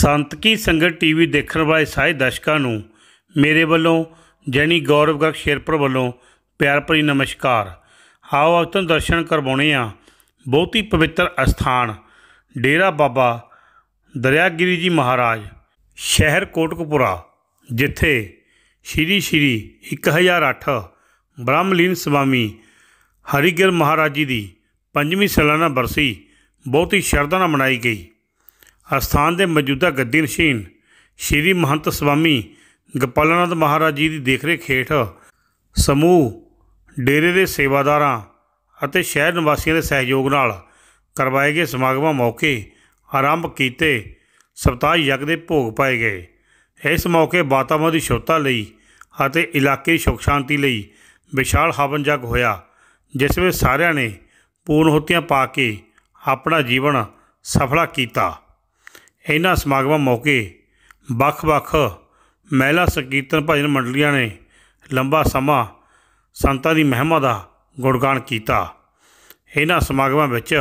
संत की संगत टीवी देखने वाले सारे दर्शकों ਨੂੰ मेरे ਵੱਲੋਂ जैनी गौरव गर्ग शेरपुर ਵੱਲੋਂ प्यार भरी नमस्कार। आओ अब तुम दर्शन करवाने बहुत ही पवित्र अस्थान डेरा बाबा दरियागिरी जी महाराज शहर कोटकपुरा, जिथे श्री श्री 1008 ब्रह्मलीन स्वामी हरिगिर महाराज जी की 5वीं सालाना बरसी बहुत ही श्रद्धा नाल मनाई गई। अस्थान के मौजूदा गद्दी नशीन श्री महंत स्वामी गोपालानंद महाराज जी की देखरेख हेठ समूह डेरे के सेवादारां अते शहर निवासियों के सहयोग नाल करवाए गए समागमां मौके आरंभ किए सप्ताह यज्ञ के भोग पाए गए। इस मौके वातावरण की शुद्धता लई अते इलाके की सुख शांति लई विशाल हवन जग होया, जिस में सारिਆਂ ने पूर्णहुतियां पा के अपना जीवन सफला किया। इन्हां समागमां मौके ਵੱਖ-ਵੱਖ महिला संकीर्तन भजन मंडलियां ने लंबा समा संतां दी महिमा दा गुणगान किया। इन्हां समागमां विच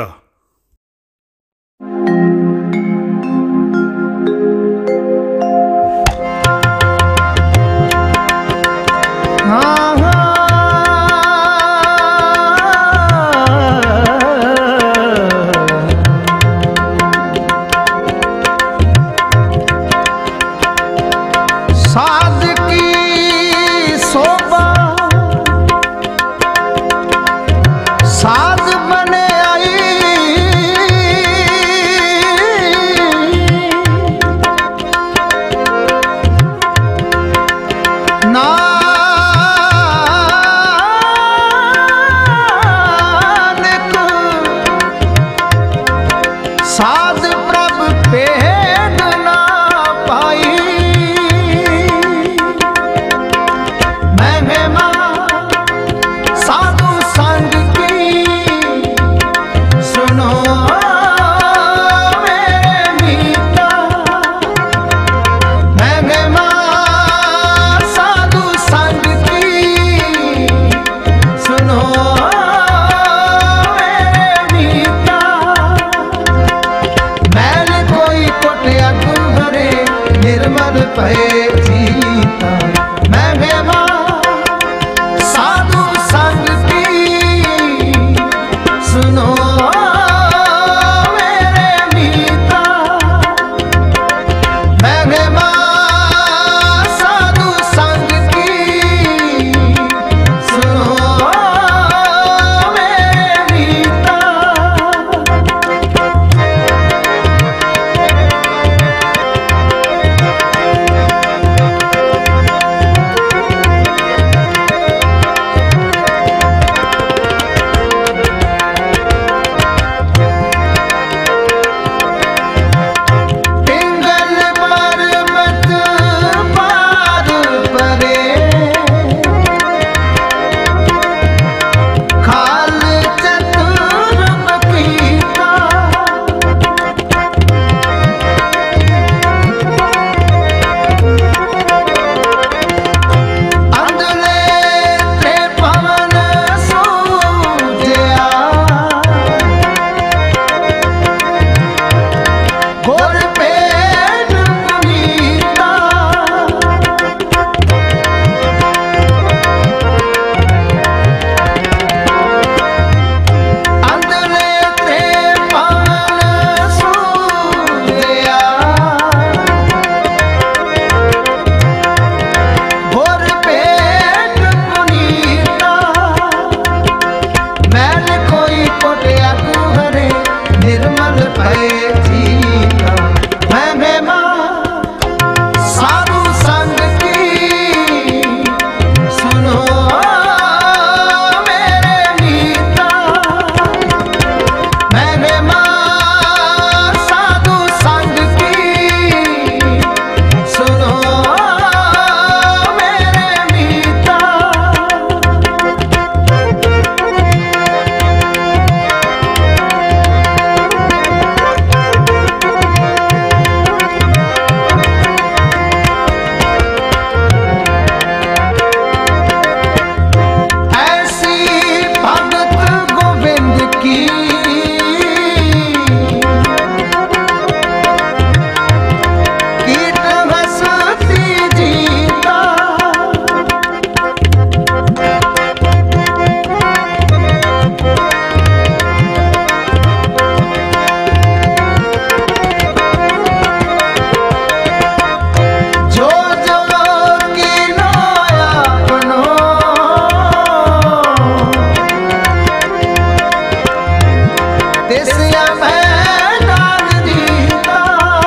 तिसिया मैं डाल दीता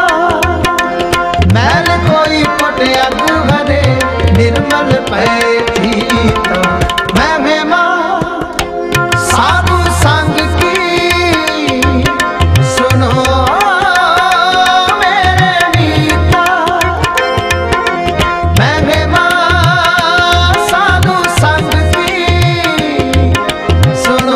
मैल कोई कोटिया गुहरे निर्मल पे जीता मैं मेमा साधु संग की सुनो मेरे नीता मैं मेमा साधु संग की सुनो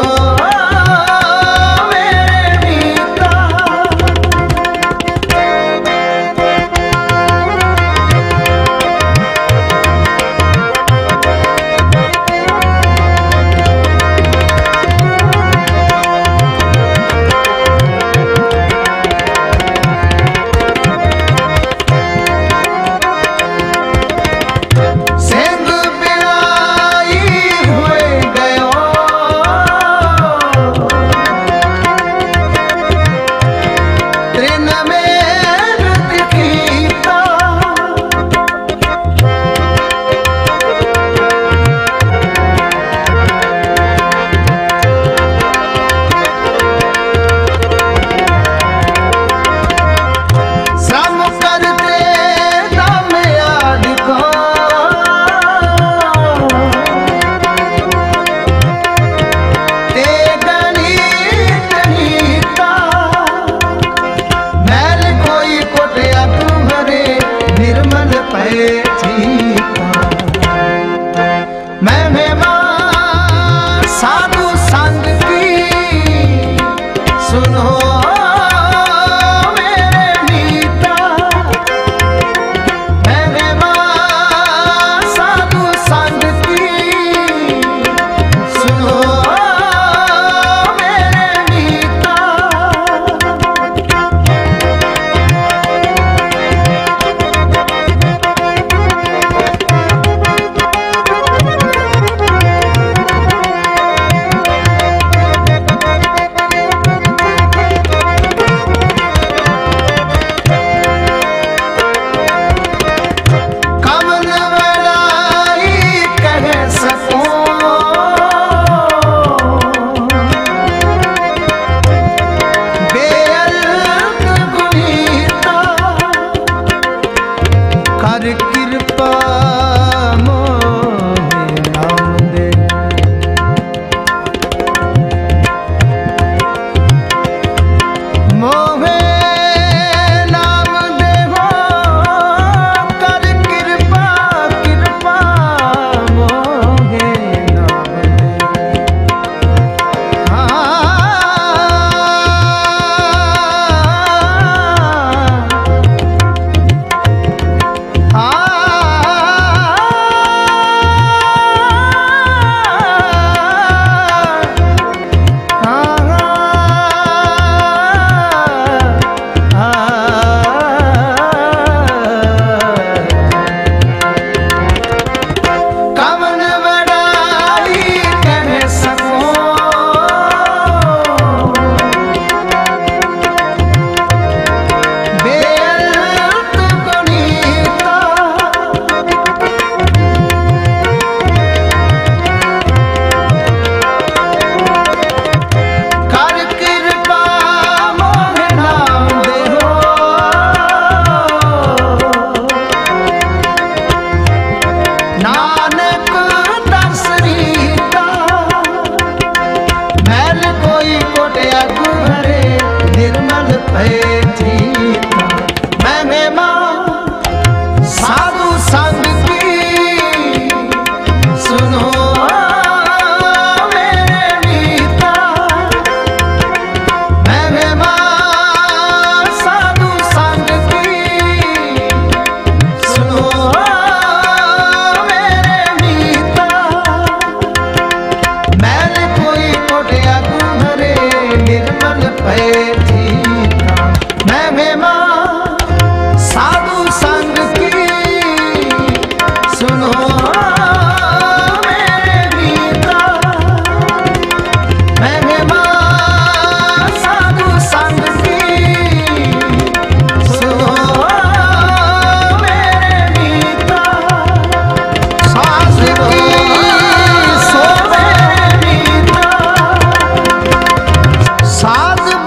साध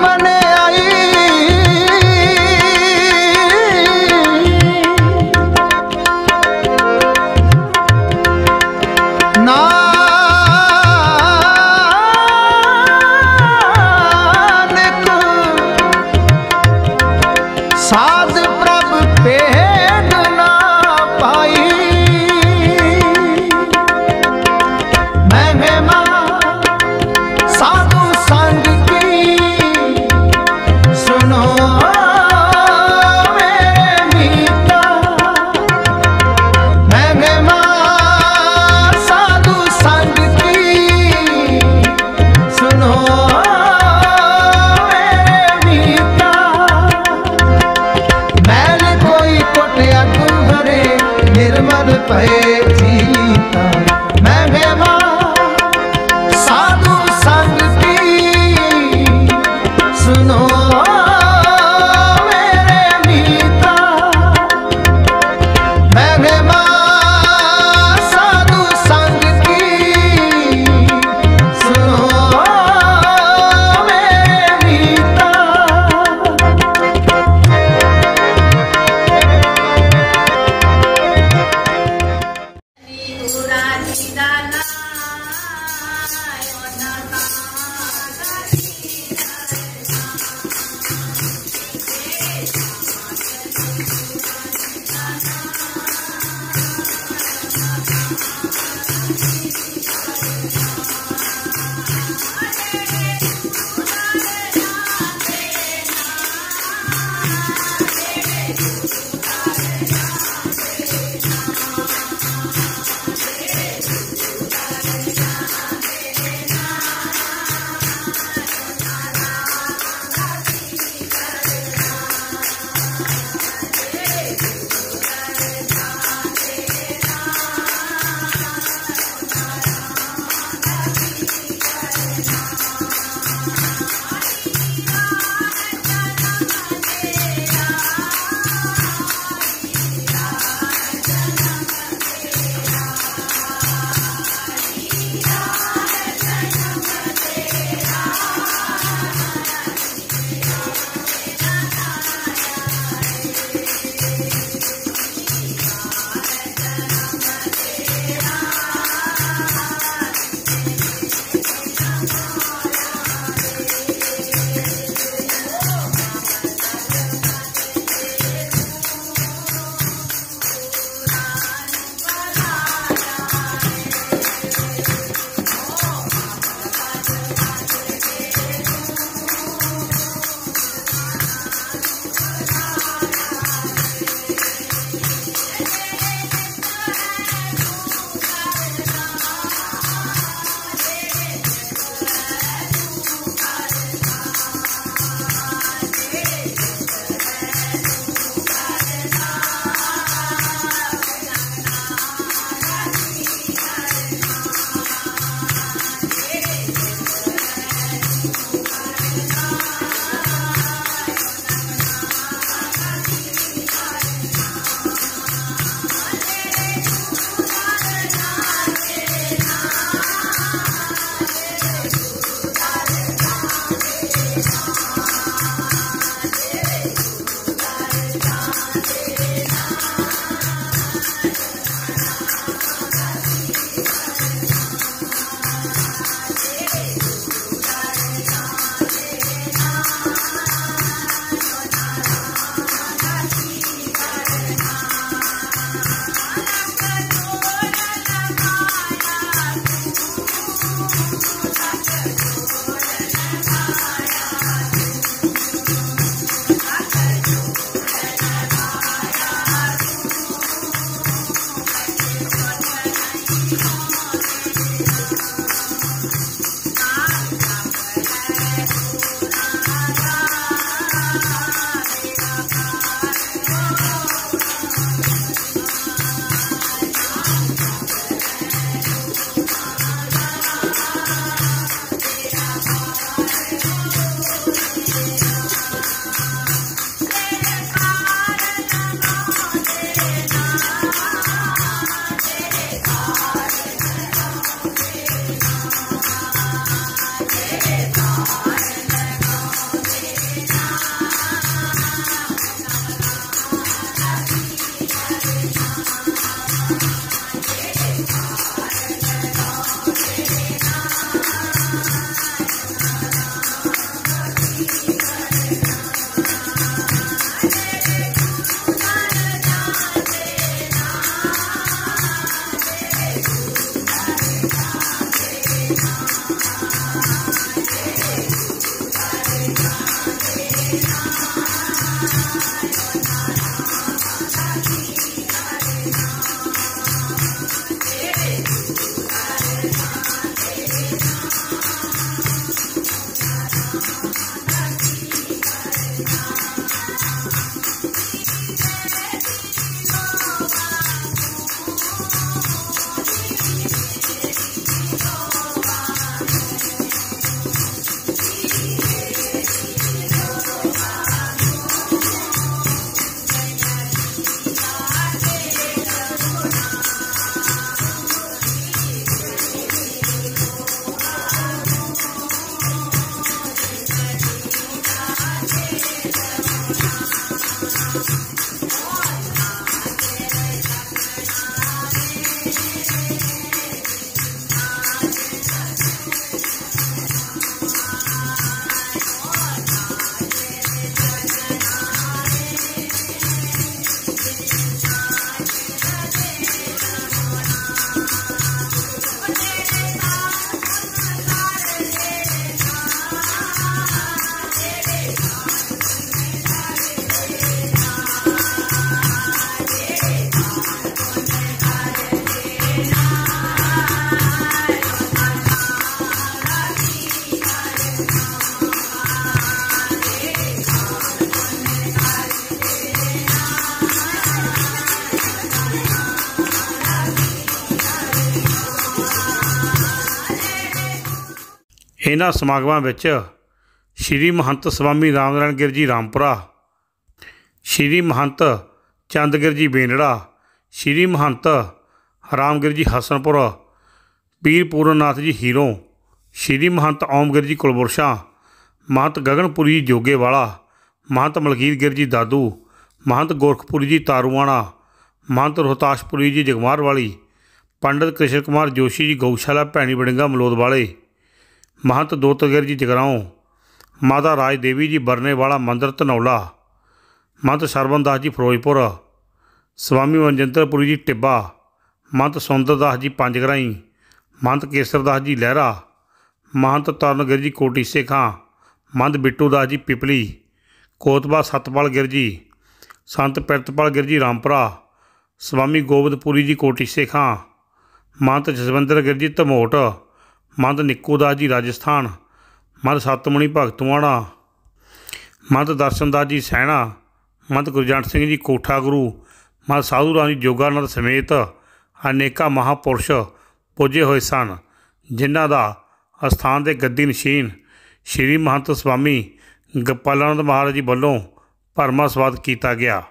इन्हां समागमां विच श्री महंत स्वामी राम नारायण गिर जी रामपुरा, श्री महंत चंदगिर जी बेनड़ा, श्री महंत रामगिर जी हसनपुर, पीर पूरननाथ जी हीरों, श्री महंत ओमगिर जी कुलबुरशा, महंत गगनपुरी जी जोगेवाला, महंत मलकीत गिर जी दादू, महंत गोरखपुरी जी तारूआणा, महंत रोहतासपुरी जी जगमार वाली, पंडित कृष्ण कुमार जोशी जी गौशाला भैनी बड़िंगा मलोद वाले, महंत दोतगिर जी जगराओं, माता राज देवी जी बरने वाला मंदिर धनौला, महंत सरवण दास जी फिरोजपुर, स्वामी मनजिंदरपुरी जी टिब्बा, महंत सुंदरदास जी पंजगराई, महंत केसरदास जी लहरा, महंत तरनगिर जी कोटी सेखां, महंत बिट्टू दास जी पिपली, कोतबा सतपाल गिर जी, संत पिरतपाल गिर जी रामपुरा, स्वामी गोबिंदपुरी जी कोटी सेखां, महंत जसविंदर गिर जी धमोट, महंत निक्कू दास जी राजस्थान, महंत सतमुणी भगतूआणा, महंत दर्शन दास जी सैना, महंत गुरजंट सिंह जी कोठा गुरु, महंत साधू राम जी जोगानंद समेत अनेका महापुरुष पुजे हुए सन, जिन्हां दा अस्थान दे गद्दी नशीन श्री महंत स्वामी गोपालानंद महाराज जी वल्लों भरमा स्वागत किया गया।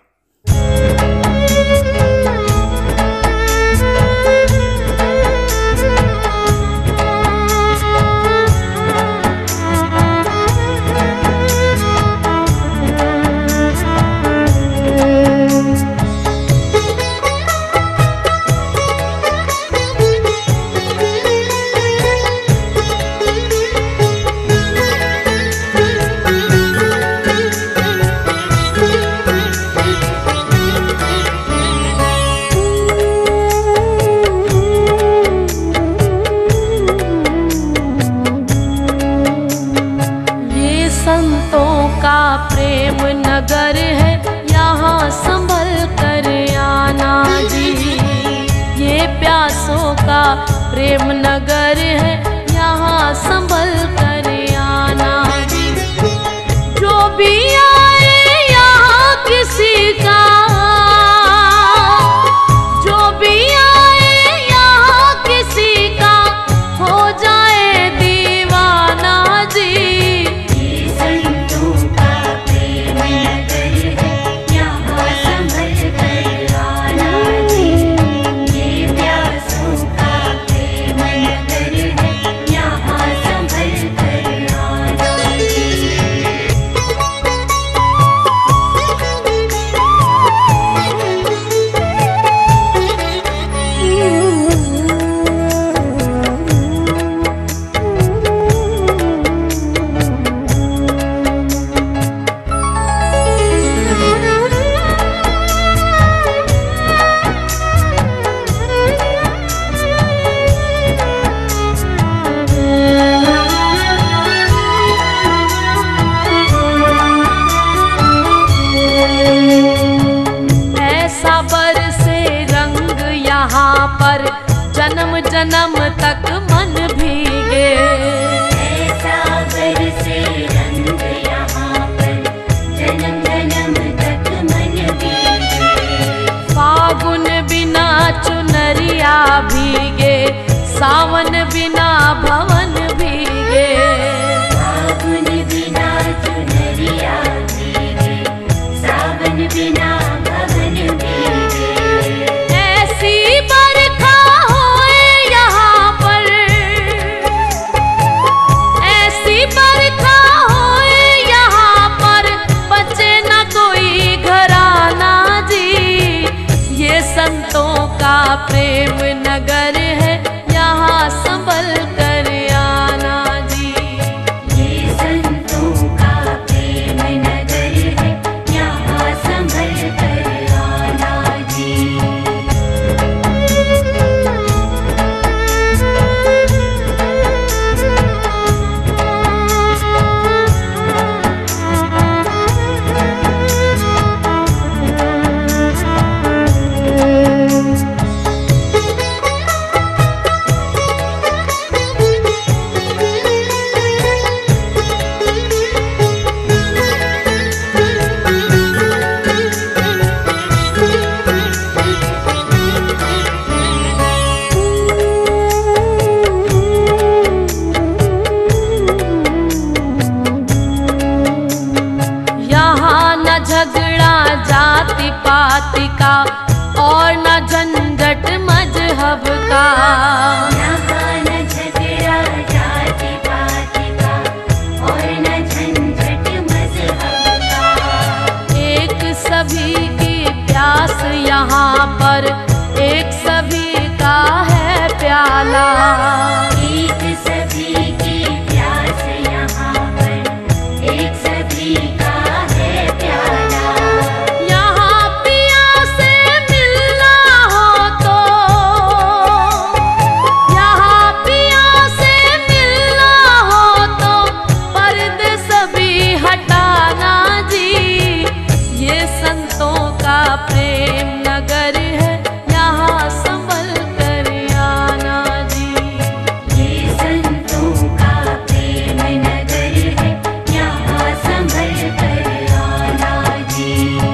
संतों का प्रेम नगर है, यहाँ संभल कर आना जी। ये प्यासों का प्रेम नगर है, यहाँ संभल कर आना जी। जो भी आए यहाँ किसी का, जो भी आए यहाँ किसी का हो जाए दीवाना जी। पर जन्म जन्म तक मन भीगे, ऐसा बरसे रंग यहाँ पर जन्म जन्म तक मन भीगे। फागुन बिना चुनरिया भीगे, सावन बिना भवन भीगे। फागुन बिना चुनरिया भीगे, सावन बिना भवन भीगे। ऐसी बरखा होए यहाँ पर, ऐसी बरखा होए यहाँ पर, बचे न कोई घराना जी। ये संतों का प्रेम नगर है, यहाँ जाति पाति का और न झंझट मजहब का। यहाँ न झगड़ा जाति पाति का और न झंझट मजहब का। एक सभी की प्यास यहाँ पर, एक सभी का है प्याला। एक सभी की प्यास यहाँ पर, एक सभी का है प्याला। यहाँ पिया से मिलना हो तो, यहाँ पिया से मिलना हो तो पर्दे सभी हटाना जी। ये संतों का प्रेम नगर है, यहाँ संभल कर आना जी। ये संतों का प्रेम नगर है, यहाँ संभल कर आना जी।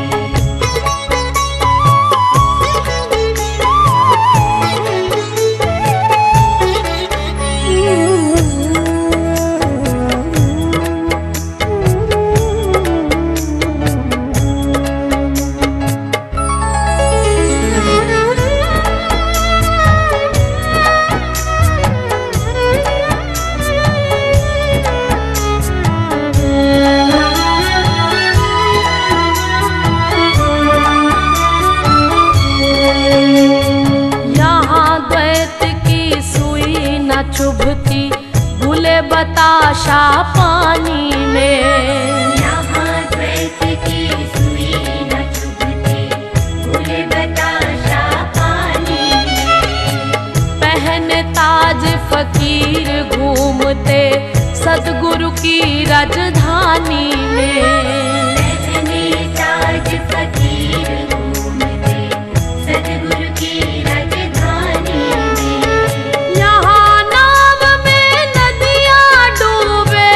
यहाँ द्वैत की सुई न चुभती भूले बताशा पानी में। यहाँ द्वैत की सुई न चुभती भूले बताशा पानी में। पहने ताज फकीर घूमते सदगुरु की राजधानी में। पहने ताज फकीर घूमते सद्गुरु की राजधानी में। यहाँ नाव में नदियाँ डूबे,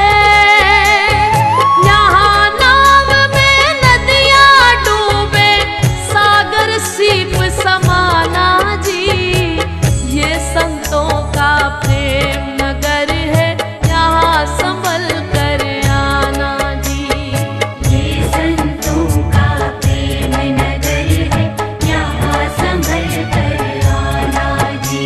यहाँ नाव में नदियाँ डूबे, सागर सीप समाना जी। ये संतों का प्रेम नगर है, यहाँ संभल कर आना जी। ये संतों का प्रेम नगर है, यहाँ संभल कर आना जी।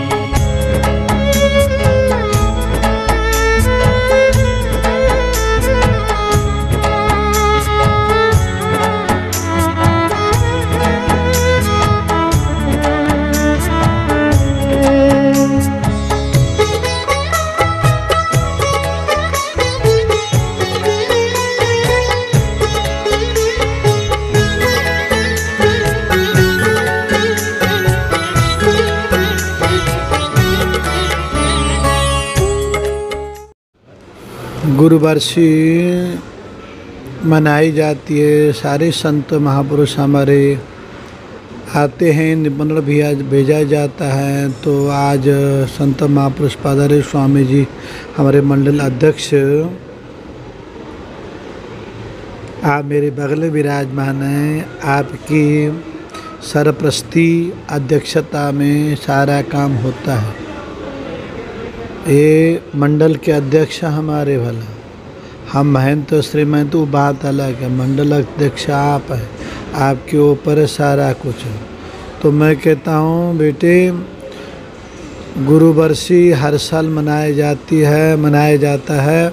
गुरुवर्षी मनाई जाती है। सारे संत महापुरुष हमारे आते हैं, निमंत्रण भी आज भेजा जाता है। तो आज संत महापुरुष पादारे स्वामी जी हमारे मंडल अध्यक्ष आप मेरे बगल में विराजमान हैं। आपकी सरप्रस्ती अध्यक्षता में सारा काम होता है। ये मंडल के अध्यक्ष हमारे भला, हम महंत श्री महंत वो बात अलग है, मंडल अध्यक्ष आप हैं, आपके ऊपर है सारा कुछ। तो मैं कहता हूँ बेटे, गुरुवर्षी हर साल मनाई जाता है।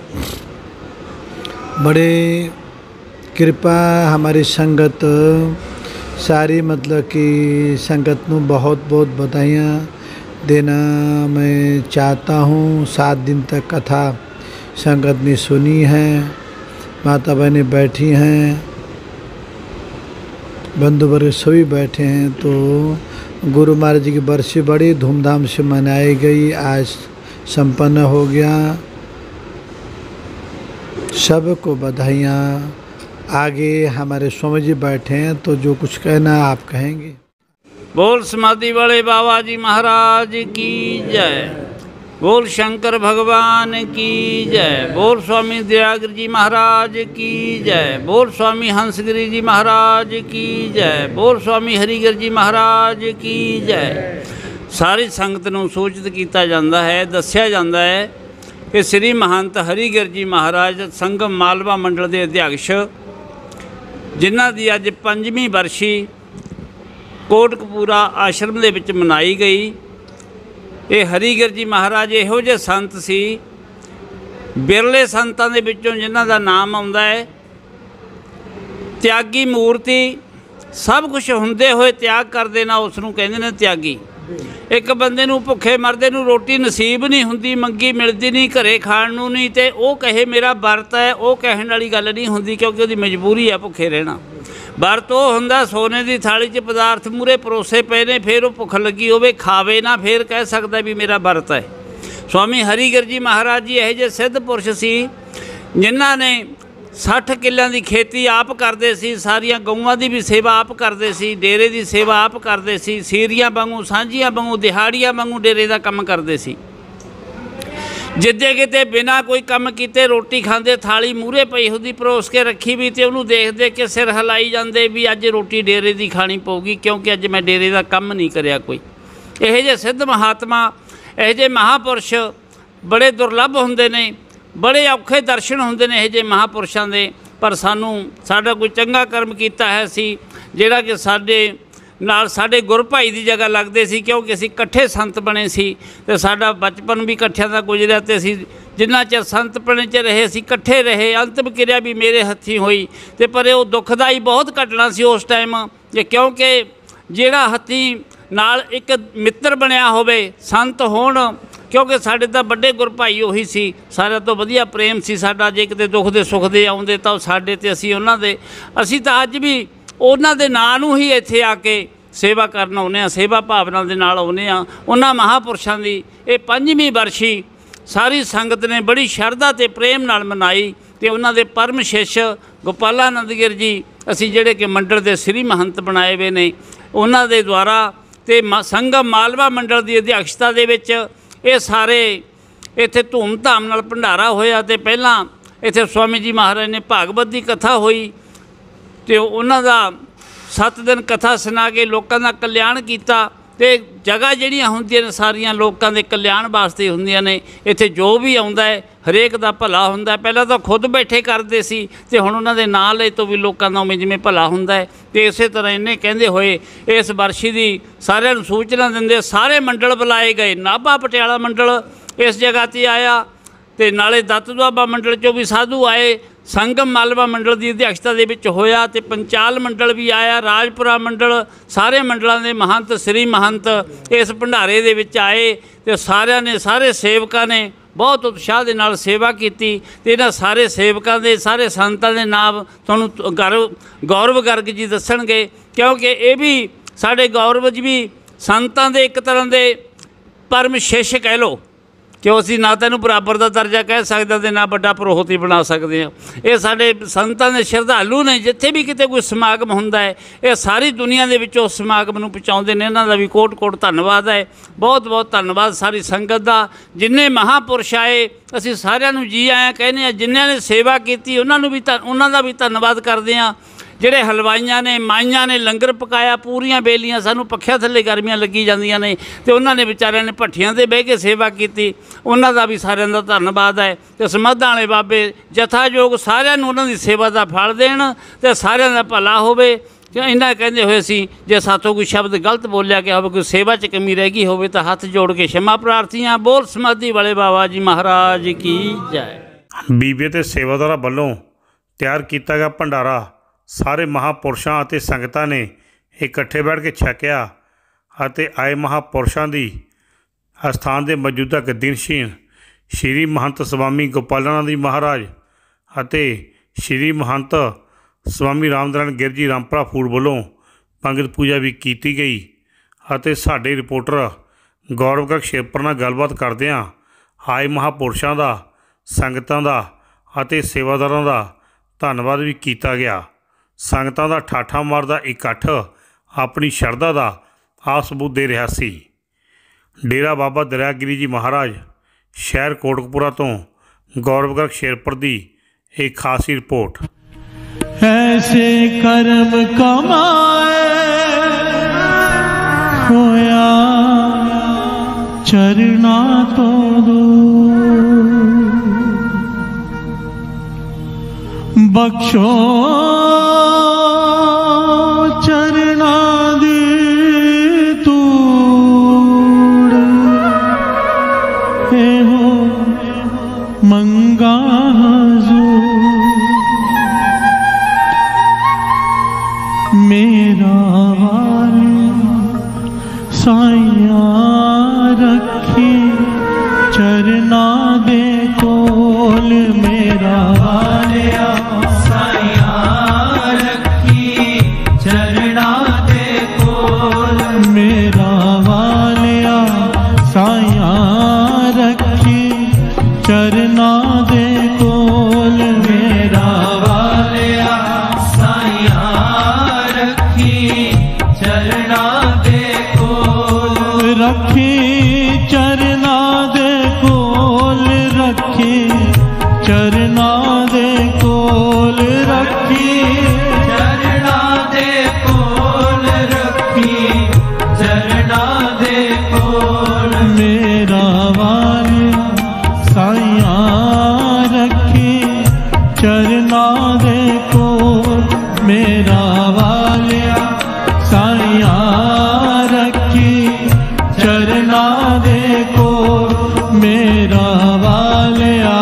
बड़े कृपा हमारी संगत सारी, मतलब कि संगत ਨੂੰ बहुत बहुत बधाइयाँ देना मैं चाहता हूँ। 7 दिन तक कथा संगत ने सुनी है, माता बहनें बैठी हैं, बंधु वर्ग सभी बैठे हैं। तो गुरु महाराज जी की बरसी बड़ी धूमधाम से मनाई गई, आज संपन्न हो गया। सबको बधाइयाँ। आगे हमारे स्वामी जी बैठे हैं, तो जो कुछ कहना आप कहेंगे। बोल समाधि वाले बाबा जी महाराज की जय। बोल शंकर भगवान की जय। बोल स्वामी दयागिरी जी महाराज की जय। बोल स्वामी हंसगिरी जी महाराज की जय। बोल स्वामी हरिगिर जी महाराज की जय। सारी संगत नूं सूचित किया जाता है, दस्या जाता है कि श्री महंत हरिगिर जी महाराज संगम मालवा मंडल के अध्यक्ष ਜਿਨ੍ਹਾਂ ਦੀ ਅੱਜ 5ਵੀਂ ਵਰਸ਼ੀ ਕੋਟਕਪੂਰਾ ਆਸ਼ਰਮ ਦੇ ਵਿੱਚ ਮਨਾਈ ਗਈ। ਇਹ ਹਰੀਗਿਰ ਜੀ ਮਹਾਰਾਜ ਇਹੋ ਜਿਹੇ ਸੰਤ ਸੀ, ਬਿਰਲੇ ਸੰਤਾਂ ਦੇ ਵਿੱਚੋਂ ਜਿਨ੍ਹਾਂ ਦਾ ਨਾਮ ਆਉਂਦਾ ਹੈ ਤਿਆਗੀ ਮੂਰਤੀ। ਸਭ ਕੁਝ ਹੁੰਦੇ ਹੋਏ ਤਿਆਗ ਕਰ ਦੇਣਾ ਉਸ ਨੂੰ ਕਹਿੰਦੇ ਨੇ ਤਿਆਗੀ। ਇੱਕ ਬੰਦੇ ਨੂੰ ਭੁੱਖੇ ਮਰਦੇ ਨੂੰ ਰੋਟੀ ਨਸੀਬ ਨਹੀਂ ਹੁੰਦੀ, ਮੰਗੀ ਮਿਲਦੀ ਨਹੀਂ, ਘਰੇ ਖਾਣ ਨੂੰ ਨਹੀਂ, ਤੇ ਉਹ ਕਹੇ ਮੇਰਾ ਵਰਤ ਹੈ, ਉਹ ਕਹਿਣ ਵਾਲੀ ਗੱਲ ਨਹੀਂ ਹੁੰਦੀ, ਕਿਉਂਕਿ ਉਹਦੀ ਮਜਬੂਰੀ ਹੈ ਭੁੱਖੇ ਰਹਿਣਾ। ਵਰਤ ਉਹ ਹੁੰਦਾ ਸੋਨੇ ਦੀ ਥਾਲੀ 'ਚ ਪਦਾਰਥ ਮੂਹਰੇ ਪਰੋਸੇ ਪਏ ਨੇ, ਫਿਰ ਉਹ ਭੁੱਖ ਲੱਗੀ ਹੋਵੇ ਖਾਵੇ ਨਾ, ਫਿਰ ਕਹਿ ਸਕਦਾ ਵੀ ਮੇਰਾ ਵਰਤ ਹੈ। ਸਵਾਮੀ ਹਰੀਗਿਰ ਜੀ ਮਹਾਰਾਜ ਜੀ ਇਹੋ ਜਿਹੇ ਸਿੱਧ ਪੁਰਸ਼ ਸੀ ਜਿਨ੍ਹਾਂ ਨੇ 60 ਕਿੱਲਿਆਂ ਦੀ ਖੇਤੀ ਆਪ ਕਰਦੇ ਸੀ, ਸਾਰੀਆਂ ਗਊਆਂ ਦੀ ਵੀ ਸੇਵਾ ਆਪ ਕਰਦੇ ਸੀ, ਡੇਰੇ ਦੀ ਸੇਵਾ ਆਪ ਕਰਦੇ ਸੀ, ਸੀਰੀਆਂ ਵਾਂਗੂ ਸਾਂਝੀਆਂ ਵਾਂਗੂ ਦਿਹਾੜੀਆਂ ਵਾਂਗੂ ਡੇਰੇ ਦਾ ਕੰਮ ਕਰਦੇ ਸੀ। ਜਿੱਦੇ ਕਿਤੇ ਬਿਨਾਂ ਕੋਈ ਕੰਮ ਕੀਤੇ ਰੋਟੀ ਖਾਂਦੇ, ਥਾਲੀ ਮੂਹਰੇ ਪਈ ਹੁੰਦੀ ਪਰੋਸ ਕੇ ਰੱਖੀ ਵੀ, ਤੇ ਉਹਨੂੰ ਦੇਖ ਦੇਖ ਕੇ ਸਿਰ ਹਿਲਾਈ ਜਾਂਦੇ ਵੀ ਅੱਜ ਰੋਟੀ ਡੇਰੇ ਦੀ ਖਾਣੀ ਪਊਗੀ, ਕਿਉਂਕਿ ਅੱਜ ਮੈਂ ਡੇਰੇ ਦਾ ਕੰਮ ਨਹੀਂ ਕਰਿਆ ਕੋਈ। ਇਹੋ ਜਿਹੇ ਸਿੱਧ ਮਹਾਤਮਾ, ਇਹੋ ਜਿਹੇ ਮਹਾਂਪੁਰਸ਼ ਬੜੇ ਦੁਰਲੱਭ ਹੁੰਦੇ ਨੇ, ਬੜੇ ਔਖੇ ਦਰਸ਼ਨ ਹੁੰਦੇ ਨੇ ਇਹੋ ਜਿਹੇ ਮਹਾਂਪੁਰਸ਼ਾਂ ਦੇ। ਪਰ ਸਾਡਾ ਕੋਈ ਚੰਗਾ ਕਰਮ ਕੀਤਾ ਹੈ ਸੀ ਜਿਹੜਾ ਕਿ ਸਾਡੇ ਨਾਲ ਸਾਡੇ ਗੁਰ ਭਾਈ ਦੀ ਜਗ੍ਹਾ ਲੱਗਦੇ ਸੀ, ਕਿਉਂਕਿ ਅਸੀਂ ਇਕੱਠੇ ਸੰਤ ਬਣੇ ਸੀ ਤੇ ਸਾਡਾ ਬਚਪਨ ਵੀ ਇਕੱਠਿਆਂ ਦਾ ਗੁਜ਼ਰਿਆ, ਤੇ ਅਸੀਂ ਜਿੰਨਾ ਚਿਰ ਸੰਤ ਬਣੇ 'ਚ ਰਹੇ ਅਸੀਂ ਇਕੱਠੇ ਰਹੇ। ਅੰਤਿਮ ਕਿਰਿਆ ਵੀ ਮੇਰੇ ਹੱਥੀਂ ਹੋਈ, ਤੇ ਪਰ ਉਹ ਦੁਖਦਾਈ ਬਹੁਤ ਘਟਨਾ ਸੀ ਉਸ ਟਾਈਮ, ਕਿਉਂਕਿ ਜਿਹੜਾ ਹੱਥੀਂ ਨਾਲ ਇੱਕ ਮਿੱਤਰ ਬਣਿਆ ਹੋਵੇ, ਸੰਤ ਹੋਣ, ਕਿਉਂਕਿ ਸਾਡੇ ਤਾਂ ਵੱਡੇ ਗੁਰ ਭਾਈ ਉਹੀ ਸੀ, ਸਾਰਿਆਂ ਤੋਂ ਵਧੀਆ ਪ੍ਰੇਮ ਸੀ ਸਾਡਾ। ਜੇ ਕਿਤੇ ਦੁੱਖ ਦੇ ਸੁੱਖ ਦੇ ਆਉਂਦੇ ਤਾਂ ਉਹ ਸਾਡੇ, ਤੇ ਅਸੀਂ ਉਹਨਾਂ ਦੇ। ਅਸੀਂ ਤਾਂ ਅੱਜ ਵੀ ਉਹਨਾਂ ਦੇ ਨਾਂ ਨੂੰ ਹੀ ਇੱਥੇ ਆ ਕੇ ਸੇਵਾ ਕਰਨ ਆਉਂਦੇ ਹਾਂ, ਸੇਵਾ ਭਾਵਨਾ ਦੇ ਨਾਲ ਆਉਂਦੇ ਹਾਂ। ਉਹਨਾਂ ਮਹਾਂਪੁਰਸ਼ਾਂ ਦੀ ਇਹ 5ਵੀਂ ਵਰਸ਼ੀ ਸਾਰੀ ਸੰਗਤ ਨੇ ਬੜੀ ਸ਼ਰਧਾ ਤੇ ਪ੍ਰੇਮ ਨਾਲ ਮਨਾਈ, ਤੇ ਉਹਨਾਂ ਦੇ ਪਰਮ ਸ਼ਿਸ਼ ਗੋਪਾਲਾਨੰਦ ਗਿਰ ਜੀ ਅਸੀਂ ਜਿਹੜੇ ਕਿ ਮੰਡਲ ਦੇ ਸ੍ਰੀ ਮਹੰਤ ਬਣਾਏ ਹੋਏ ਨੇ, ਉਹਨਾਂ ਦੇ ਦੁਆਰਾ ਤੇ ਸੰਗਮ ਮਾਲਵਾ ਮੰਡਲ ਦੀ ਅਧਿਆਕਸ਼ਤਾ ਦੇ ਵਿੱਚ ਇਹ ਸਾਰੇ ਇੱਥੇ ਧੂਮ ਧਾਮ ਨਾਲ ਭੰਡਾਰਾ ਹੋਇਆ। ਤੇ ਪਹਿਲਾਂ ਇੱਥੇ ਸਵਾਮੀ ਜੀ ਮਹਾਰਾਜ ਨੇ ਭਾਗਵਤ ਦੀ ਕਥਾ ਹੋਈ, ਤੇ ਉਹਨਾਂ ਦਾ 7 ਦਿਨ ਕਥਾ ਸੁਣਾ ਕੇ ਲੋਕਾਂ ਦਾ ਕਲਿਆਣ ਕੀਤਾ। ਤੇ ਜਗ੍ਹਾ ਜਿਹੜੀਆਂ ਹੁੰਦੀਆਂ ਨੇ ਸਾਰੀਆਂ ਲੋਕਾਂ ਦੇ ਕਲਿਆਣ ਵਾਸਤੇ ਹੁੰਦੀਆਂ ਨੇ। ਇੱਥੇ ਜੋ ਵੀ ਆਉਂਦਾ ਹੈ ਹਰੇਕ ਦਾ ਭਲਾ ਹੁੰਦਾ। ਪਹਿਲਾਂ ਤਾਂ ਖੁਦ ਬੈਠੇ ਕਰਦੇ ਸੀ, ਤੇ ਹੁਣ ਉਹਨਾਂ ਦੇ ਨਾਂ ਲਈ ਤੋਂ ਵੀ ਲੋਕਾਂ ਦਾ ਉਵੇਂ ਜਿਵੇਂ ਭਲਾ ਹੁੰਦਾ ਹੈ। ਤੇ ਇਸੇ ਤਰ੍ਹਾਂ ਇਹਨੇ ਕਹਿੰਦੇ ਹੋਏ ਇਸ ਵਰਸ਼ੀ ਦੀ ਸਾਰਿਆਂ ਨੂੰ ਸੂਚਨਾ ਦਿੰਦੇ ਸਾਰੇ ਮੰਡਲ ਬੁਲਾਏ ਗਏ। ਨਾਭਾ ਪਟਿਆਲਾ ਮੰਡਲ ਇਸ ਜਗ੍ਹਾ 'ਤੇ ਆਇਆ, ਤੇ ਨਾਲੇ ਦੱਤ ਦੁਆਬਾ ਮੰਡਲ 'ਚੋਂ ਵੀ ਸਾਧੂ ਆਏ। ਸੰਗਮ ਮਾਲਵਾ ਮੰਡਲ ਦੀ ਅਧਿਆਕਸ਼ਤਾ ਦੇ ਵਿੱਚ ਹੋਇਆ, ਤੇ ਪੰਚਾਲ ਮੰਡਲ ਵੀ ਆਇਆ, ਰਾਜਪੁਰਾ ਮੰਡਲ, ਸਾਰੇ ਮੰਡਲਾਂ ਦੇ ਮਹੰਤ ਸ੍ਰੀ ਮਹੰਤ ਇਸ ਭੰਡਾਰੇ ਦੇ ਵਿੱਚ ਆਏ। ਤੇ ਸਾਰਿਆਂ ਨੇ, ਸਾਰੇ ਸੇਵਕਾਂ ਨੇ ਬਹੁਤ ਉਤਸ਼ਾਹ ਦੇ ਨਾਲ ਸੇਵਾ ਕੀਤੀ। ਤੇ ਇਹਨਾਂ ਸਾਰੇ ਸੇਵਕਾਂ ਦੇ, ਸਾਰੇ ਸੰਤਾਂ ਦੇ ਨਾਮ ਤੁਹਾਨੂੰ ਗੌਰਵ ਗਰਗ ਜੀ ਦੱਸਣਗੇ, ਕਿਉਂਕਿ ਇਹ ਵੀ ਸਾਡੇ ਗੌਰਵ ਵੀ ਸੰਤਾਂ ਦੇ ਇੱਕ ਤਰ੍ਹਾਂ ਦੇ ਪਰਮ ਸ਼ਿਸ਼ ਕਹਿ ਲਓ, ਕਿ ਅਸੀਂ ਨਾ ਤਾਂ ਇਹਨੂੰ ਬਰਾਬਰ ਦਾ ਦਰਜਾ ਕਹਿ ਸਕਦੇ ਅਤੇ ਨਾ ਵੱਡਾ ਪ੍ਰੋਹਤ ਹੀ ਬਣਾ ਸਕਦੇ ਹਾਂ। ਇਹ ਸਾਡੇ ਸੰਤਾਂ ਦੇ ਸ਼ਰਧਾਲੂ ਨੇ। ਜਿੱਥੇ ਵੀ ਕਿਤੇ ਕੋਈ ਸਮਾਗਮ ਹੁੰਦਾ ਹੈ ਇਹ ਸਾਰੀ ਦੁਨੀਆ ਦੇ ਵਿੱਚ ਉਸ ਸਮਾਗਮ ਨੂੰ ਪਹੁੰਚਾਉਂਦੇ ਨੇ। ਇਹਨਾਂ ਦਾ ਵੀ ਕੋਟ ਕੋਟ ਧੰਨਵਾਦ ਹੈ। ਬਹੁਤ ਬਹੁਤ ਧੰਨਵਾਦ ਸਾਰੀ ਸੰਗਤ ਦਾ। ਜਿੰਨੇ ਮਹਾਂਪੁਰਸ਼ ਆਏ ਅਸੀਂ ਸਾਰਿਆਂ ਨੂੰ ਜੀ ਆਇਆਂ ਕਹਿੰਦੇ ਹਾਂ। ਜਿਨ੍ਹਾਂ ਨੇ ਸੇਵਾ ਕੀਤੀ ਉਹਨਾਂ ਨੂੰ ਵੀ ਉਹਨਾਂ ਦਾ ਵੀ ਧੰਨਵਾਦ ਕਰਦੇ ਹਾਂ। ਜਿਹੜੇ ਹਲਵਾਈਆਂ ਨੇ, ਮਾਈਆਂ ਨੇ ਲੰਗਰ ਪਕਾਇਆ, ਪੂਰੀਆਂ ਬੇਲੀਆਂ, ਸਾਨੂੰ ਪੱਖਿਆਂ ਥੱਲੇ ਗਰਮੀਆਂ ਲੱਗੀ ਜਾਂਦੀਆਂ ਨੇ, ਤੇ ਉਹਨਾਂ ਨੇ ਵਿਚਾਰਿਆਂ ਨੇ ਭੱਠੀਆਂ 'ਤੇ ਬਹਿ ਕੇ ਸੇਵਾ ਕੀਤੀ, ਉਹਨਾਂ ਦਾ ਵੀ ਸਾਰਿਆਂ ਦਾ ਧੰਨਵਾਦ ਹੈ। ਤੇ ਸਮਾਧਾਂ ਵਾਲੇ ਬਾਬੇ ਜਥਾਯੋਗ ਸਾਰਿਆਂ ਨੂੰ ਉਹਨਾਂ ਦੀ ਸੇਵਾ ਦਾ ਫਲ ਦੇਣ, ਤੇ ਸਾਰਿਆਂ ਦਾ ਭਲਾ ਹੋਵੇ। ਇਹਨਾਂ ਕਹਿੰਦੇ ਹੋਏ ਸੀ ਜੇ ਸਾਥੋਂ ਕੋਈ ਸ਼ਬਦ ਗਲਤ ਬੋਲਿਆ ਗਿਆ ਹੋਵੇ, ਕੋਈ ਸੇਵਾ 'ਚ ਕਮੀ ਰਹਿ ਗਈ ਹੋਵੇ ਤਾਂ ਹੱਥ ਜੋੜ ਕੇ क्षमा ਪ੍ਰਾਰਥੀਆਂ। ਬੋਲ ਸਮਾਧੀ ਵਾਲੇ ਬਾਬਾ ਜੀ ਮਹਾਰਾਜ ਕੀ ਜੈ। ਬੀਬੀ ਤੇ ਸੇਵਾਦਾਰਾਂ ਵੱਲੋਂ ਤਿਆਰ ਕੀਤਾ ਗਿਆ ਭੰਡਾਰਾ ਸਾਰੇ ਮਹਾਂਪੁਰਸ਼ਾਂ ਅਤੇ ਸੰਗਤਾਂ ਨੇ ਇਕੱਠੇ ਬੈਠ ਕੇ ਛਕਿਆ, ਅਤੇ ਆਏ ਮਹਾਂਪੁਰਸ਼ਾਂ ਦੀ ਅਸਥਾਨ ਦੇ ਮੌਜੂਦਾ ਗਦੀਨਸ਼ੀਨ ਸ਼੍ਰੀ ਮਹੰਤ ਸਵਾਮੀ ਗੋਪਾਲਾਨੰਦ ਜੀ ਮਹਾਰਾਜ ਅਤੇ ਸ਼੍ਰੀ ਮਹੰਤ ਸਵਾਮੀ ਰਾਮਦਰਨ ਗਿਰ ਜੀ ਰਾਮਪੁਰਾ ਫੂਡ ਵੱਲੋਂ ਪੰਗਤ ਪੂਜਾ ਵੀ ਕੀਤੀ ਗਈ। ਅਤੇ ਸਾਡੇ ਰਿਪੋਰਟਰ ਗੌਰਵ ਗਰਗ ਸ਼ੇਰਪੁਰ ਨਾਲ ਗੱਲਬਾਤ ਕਰਦਿਆਂ ਆਏ ਮਹਾਂਪੁਰਸ਼ਾਂ ਦਾ, ਸੰਗਤਾਂ ਦਾ ਅਤੇ ਸੇਵਾਦਾਰਾਂ ਦਾ ਧੰਨਵਾਦ ਵੀ ਕੀਤਾ ਗਿਆ। ਸੰਗਤਾਂ ਦਾ ਠਾਠਾ ਮਾਰਦਾ ਇਕੱਠ ਆਪਣੀ ਸ਼ਰਧਾ ਦਾ ਆਪ ਸਬੂਤ ਦੇ ਰਿਹਾ ਸੀ। ਡੇਰਾ ਬਾਬਾ ਦਰਿਆਗਿਰੀ ਜੀ ਮਹਾਰਾਜ ਸ਼ਹਿਰ ਕੋਟਕਪੂਰਾ ਤੋਂ ਗੌਰਵ ਗਰਗ ਸ਼ੇਰਪੁਰ ਦੀ एक खासी रिपोर्ट। ऐसे कर्म कमाए होया चरना तो दूर, बख्शो कोल रखी चरना दे कोल रखी चरना दे कोल मेरा वालिया साइया रखी चरना दे कोल मेरा वालिया साइया रखी चरना दे कोल मेरा वालिया।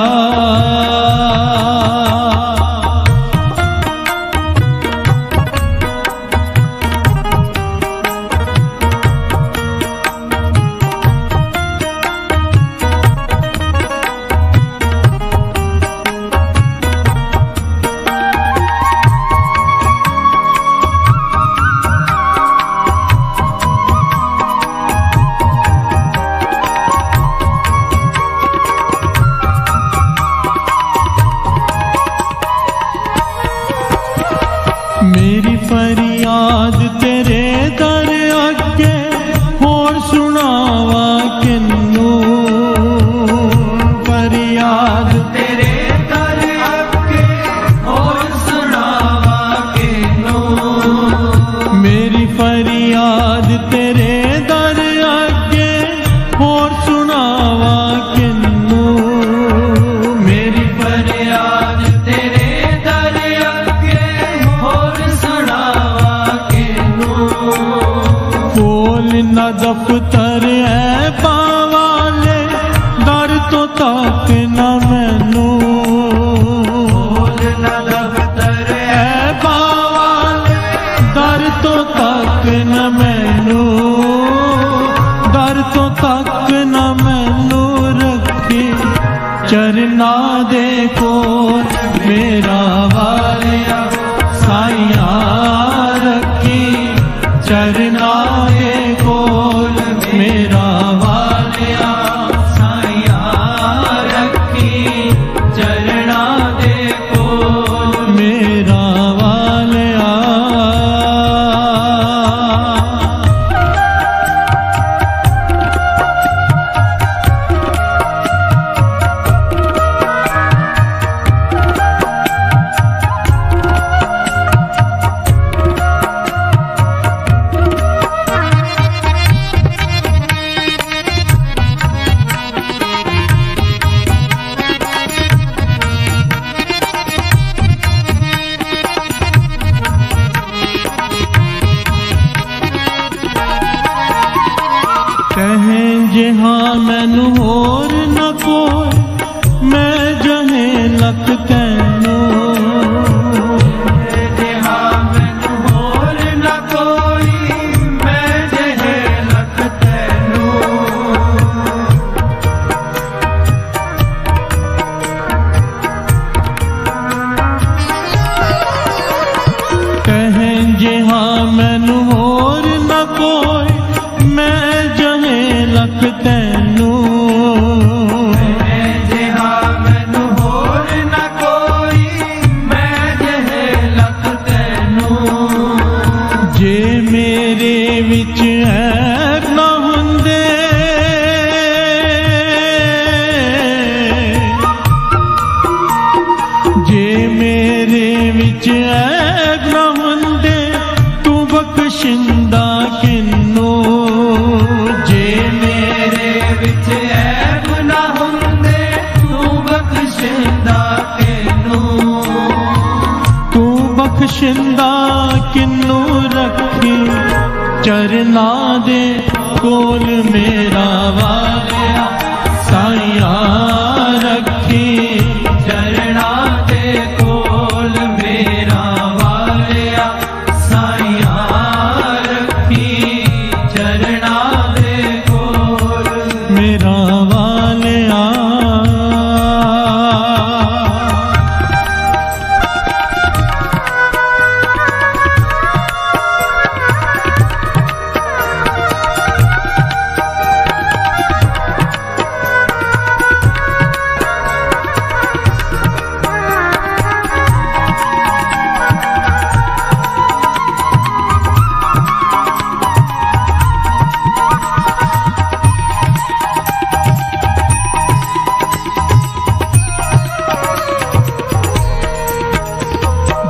मेरी फरियाद तेरे दर अगे होर सुनावा किन्नू फरियाद तेरे दर अगे होर सुनावा किन्नू मेरी फरियाद तेरे दर अगे होर सुनावा किन्नू मेरी फरियाद तेरे दर अगे होर सुनावा किन्नू कोल न दफ्तर है पावाले दर तो तक न मैनू कोल न दफ्तर है पावाले दर तो तक न मैनू दर तो तक न मैनू रखी चरना दे कोल मेरा वालिया साइया रखी चरना दे कोल मेरा वालिया साइया रखी चरना दे कोल मेरा वालिया। कहें जे हाँ मैनू होर न कोई मैं जहे लख तैनू जे हाँ मैनू होर न कोई मैं जहे लख तैनू कहें जे हाँ मैनू होर न कोई मैं जहे लख तैनू जे हाँ मैनू होर न कोई मैं जहे लख तैनू जे मेरे विच ऐब न हुंदे जे मेरे विच ऐब न हुंदे तू बख्शिंदा किन्नू जे मेरे विच ऐब न हुंदे तू बख्शिंदा किन्नू तू बख्शिंदा किन्नू रखी चरना दे कोल मेरा वालिया साइया रखी चरना दे कोल मेरा वालिया साइया रखी चरना दे कोल मेरा वालिया।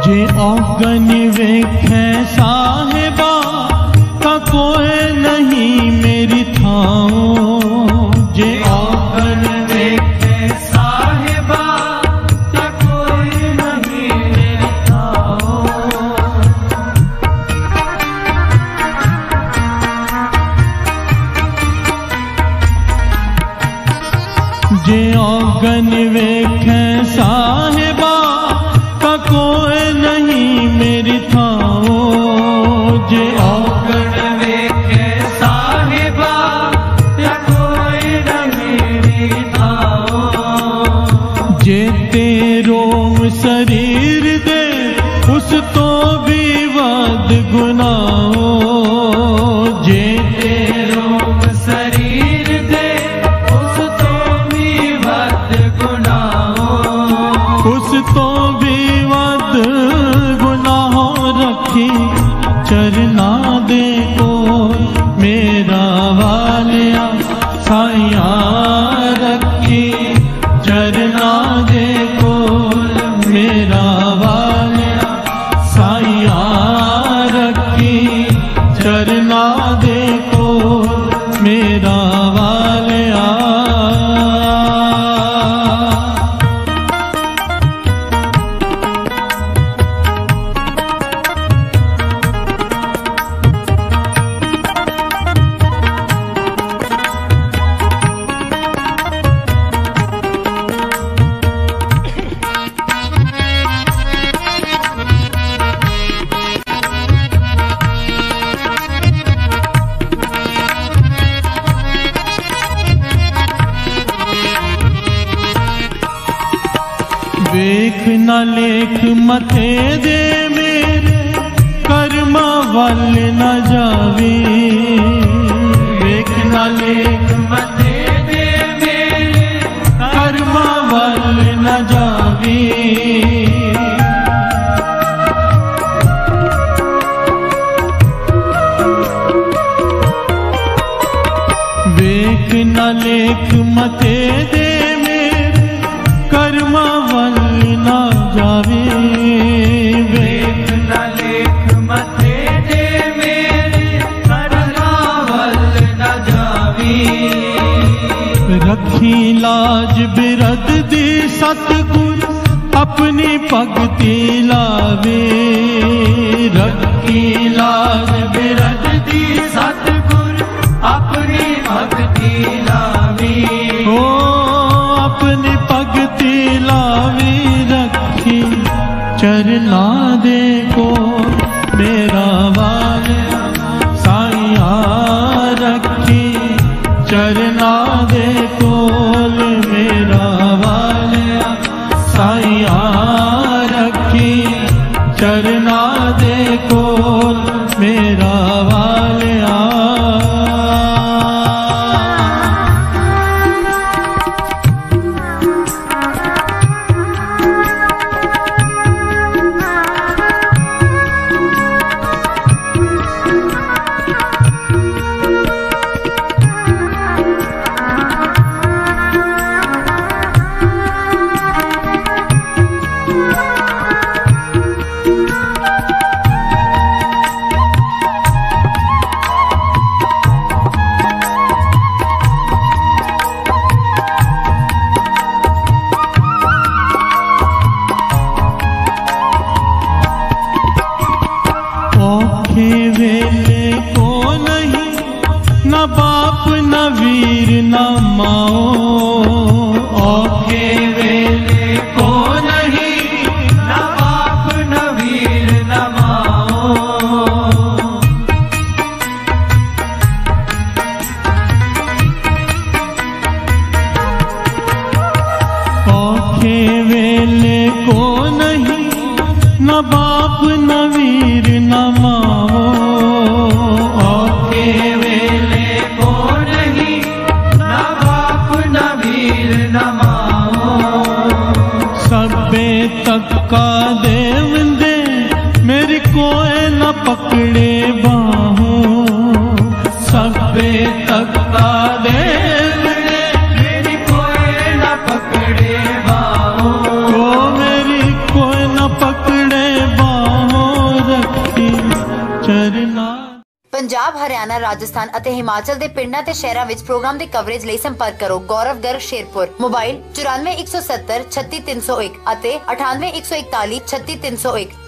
जे औगन वेखे साहिबा का कोई नहीं मेरी थाओ। जे औगन वेखे साहिबा का कोई नहीं मेरी थाओ। जे औगन वेखे साहिबा का कोई नहीं मेरी थाओ। जे औगन वेखे साहिबा का कोई नहीं मेरी थाओ। जे तेरो शरीर दे उस तो भी वध गुनाहो। जे तेरो शरीर दे उस तो भी वध गुनाहो। उस तो भी वध गुनाहो रखी चरना दे को मेरा वालिया साइया रखी चरना दे को मेरा वालिया साइया रखी चरना दे को मेरा वालिया। वेख न लेख मथे दे मेरे कर्मा वल न जावे। वेख न लेख मथे दे मेरे कर्मा वल न जावे। वेख न लेख मथे दे कर्मा वल न जावे। वेख न लेख मथे दे मेरे कर्मा वल न जावे। रखी लाज बिरद दी सतगुर अपनी भगति लावे। रखी लाज बिरद दी सतगुर अपनी भगति लावे। ओ अपनी भगति लावी रखी चरना दे को मेरा वालिया साइया रखी चरना दे कोल मेरा वालिया साइया रखी चरना दे कोल मेरा वालिया। वेले को नहीं न बाप न वीर न माओ। औखे वेले को नहीं न बाप न वीर न माओ। औखे वेले को नहीं न बाप न वीर न माओ। औखे वेले को नहीं न बाप न वीर न माओ। सबे तक का देव दे मेरी कोई न पकड़े बाहों। सबे तक का देव दे मेरी कोई न पकड़े बाहों। को मेरी कोई न पकड़े बाहों। ਪੰਜਾਬ, ਹਰਿਆਣਾ, ਰਾਜਸਥਾਨ ਅਤੇ ਹਿਮਾਚਲ ਦੇ ਪਿੰਡਾਂ ਤੇ ਸ਼ਹਿਰਾਂ ਵਿੱਚ ਪ੍ਰੋਗਰਾਮ ਦੀ ਕਵਰੇਜ ਲਈ ਸੰਪਰਕ ਕਰੋ ਗੌਰਵ ਗਰਗ ਸ਼ੇਰਪੁਰ। ਮੋਬਾਈਲ 94 170 36301 ਅਤੇ 98 141 36301।